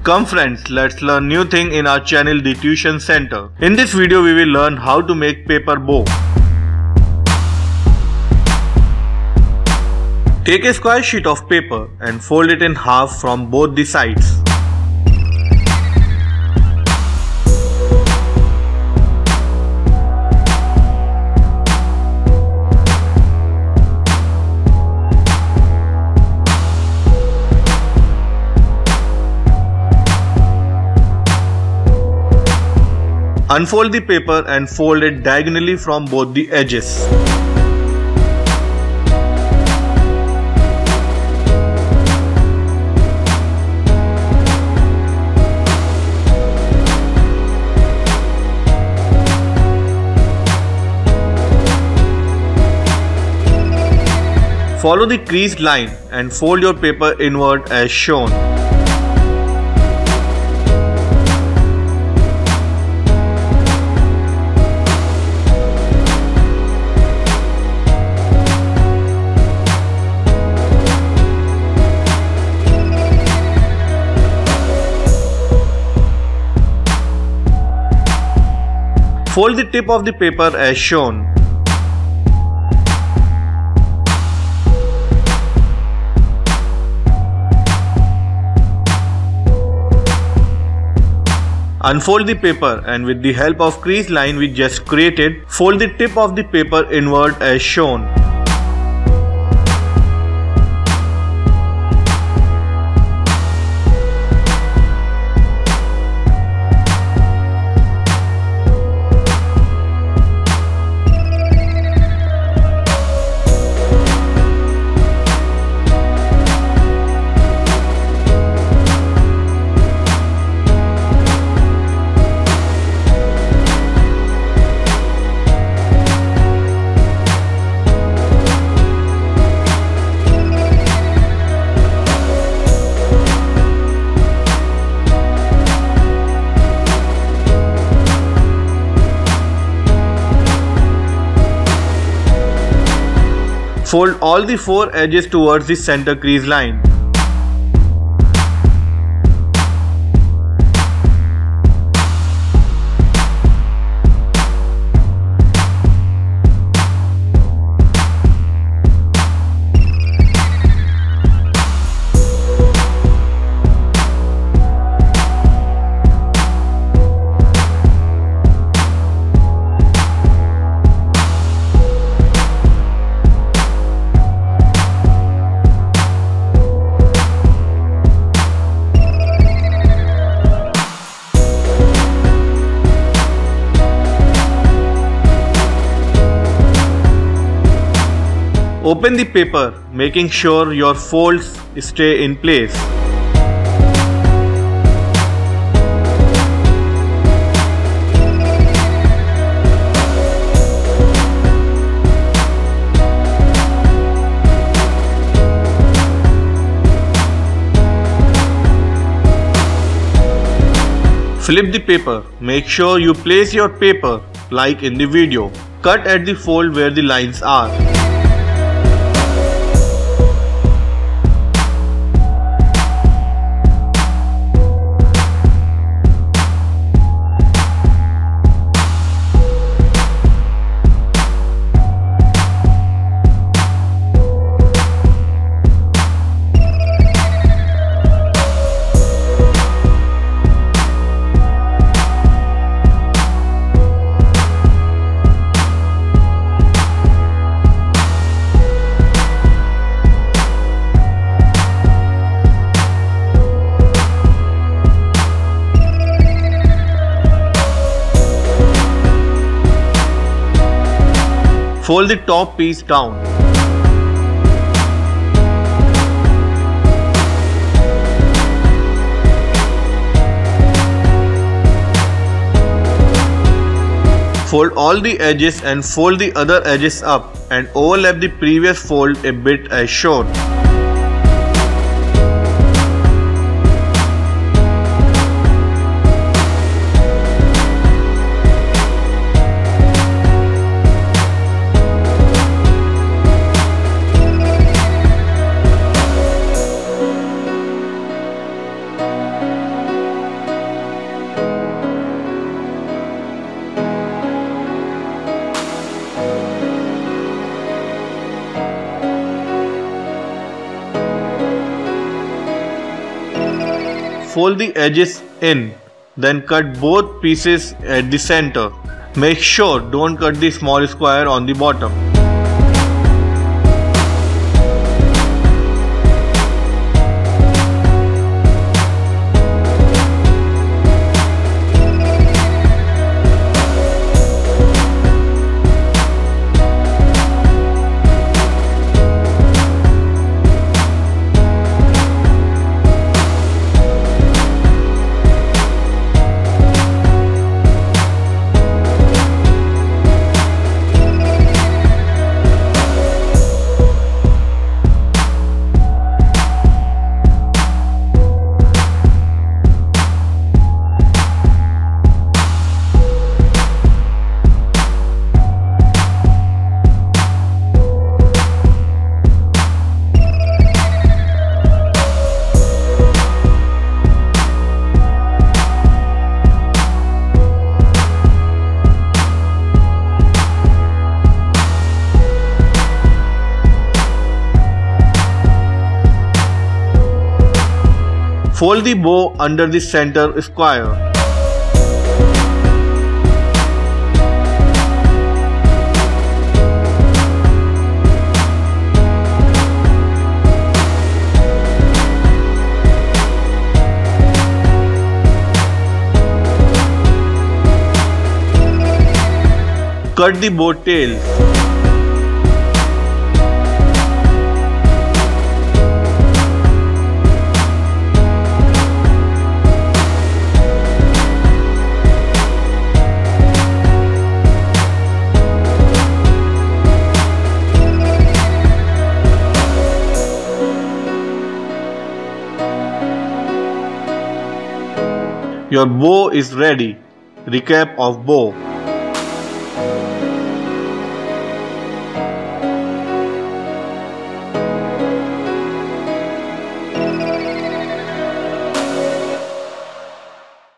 Come friends, let's learn new thing in our channel The Tuition Center. In this video we will learn how to make paper bow. Take a square sheet of paper and fold it in half from both the sides. Unfold the paper and fold it diagonally from both the edges. Follow the creased line and fold your paper inward as shown. Fold the tip of the paper as shown. Unfold the paper and with the help of crease line we just created, fold the tip of the paper inward as shown. Fold all the 4 edges towards the center crease line. Open the paper, making sure your folds stay in place. Flip the paper. Make sure you place your paper like in the video. Cut at the fold where the lines are. Fold the top piece down. Fold all the edges and fold the other edges up and overlap the previous fold a bit as shown. fold the edges in. Then cut both pieces at the center. Make sure don't cut the small square on the bottom. Fold the bow under the center square. Cut the bow tails. Your bow is ready. Recap of bow.